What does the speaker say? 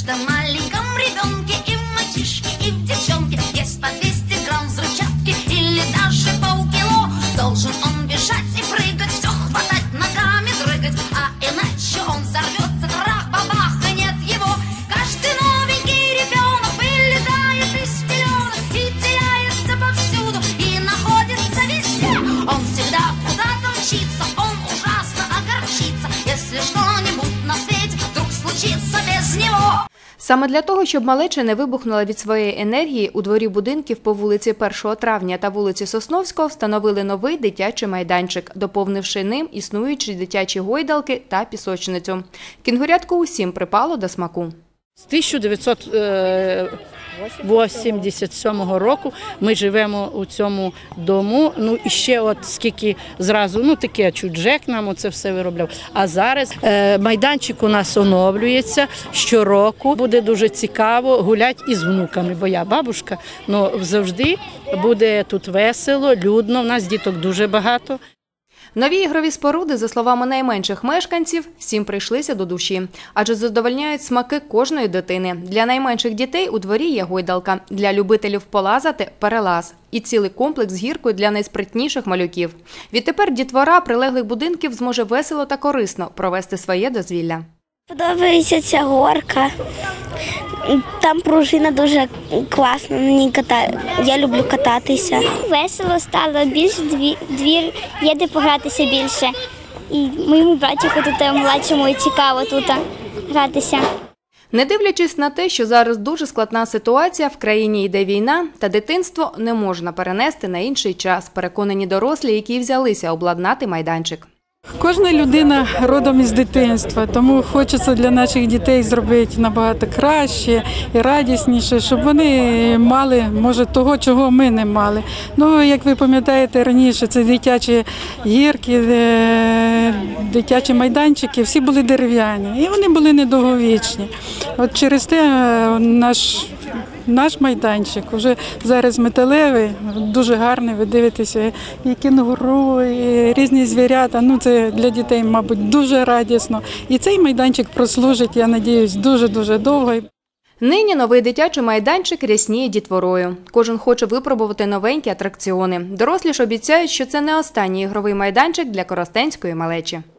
каждом маленьком ребенке и в мальчишке, и в девчонке есть по 200 грамм взрывчатки или даже полкило. Должен он бежать и прыгать, все хватать, ногами дрыгать, а иначе он взорвется, трах-бабах, и нет его. Каждый новенький ребенок вылезает из пеленок и теряется повсюду, и находится везде. Он всегда куда-то мчится, он ужасно огорчится, если что-нибудь на свете вдруг случится без него. Саме для того, щоб малеча не вибухнула від своєї енергії, у дворі будинків по вулиці 1 травня та вулиці Сосновського встановили новий дитячий майданчик, доповнивши ним існуючі дитячі гойдалки та пісочницю. Кінгурятку усім припало до смаку. З 1987 року ми живемо у цьому дому. Ну і ще от скільки зразу, таке чуть Жек нам це все виробляв. А зараз майданчик у нас оновлюється щороку. Буде дуже цікаво гуляти із внуками, бо я бабушка, але завжди буде тут весело, людно, у нас діток дуже багато. Нові ігрові споруди, за словами найменших мешканців, всім прийшлися до душі, адже задовольняють смаки кожної дитини. Для найменших дітей у дворі є гойдалка, для любителів полазати – перелаз і цілий комплекс з гіркою для найспритніших малюків. Відтепер дітвора прилеглих будинків зможе весело та корисно провести своє дозвілля. Подобається ця горка. Там пружина дуже класна, я люблю кататися. Весело стало, більше двір є де погратися більше. І моєму братику тут младшому цікаво тут гратися. Не дивлячись на те, що зараз дуже складна ситуація, в країні йде війна, та дитинство не можна перенести на інший час, переконані дорослі, які взялися обладнати майданчик. Кожна людина родом із дитинства, тому хочеться для наших дітей зробити набагато краще і радісніше, щоб вони мали, може, того, чого ми не мали. Ну, як ви пам'ятаєте, раніше це дитячі гірки, дитячі майданчики, всі були дерев'яні і вони були недовговічні. От через те наш майданчик вже зараз металевий, дуже гарний, ви дивитеся, і кінгуру, і різні звірята, це для дітей, мабуть, дуже радісно. І цей майданчик прослужить, я сподіваюся, дуже-дуже довго. Нині новий дитячий майданчик рясніє дітворою. Кожен хоче випробувати новенькі атракціони. Дорослі ж обіцяють, що це не останній ігровий майданчик для коростенської малечі.